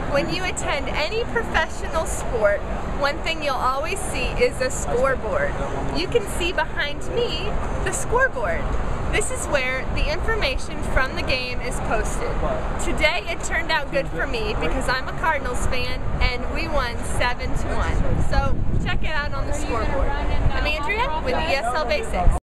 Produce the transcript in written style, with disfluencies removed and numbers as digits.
When you attend any professional sport, one thing you'll always see is a scoreboard. You can see behind me the scoreboard. This is where the information from the game is posted. Today it turned out good for me because I'm a Cardinals fan and we won 7-1. So check it out on the scoreboard. I'm Andrea with ESL Basics.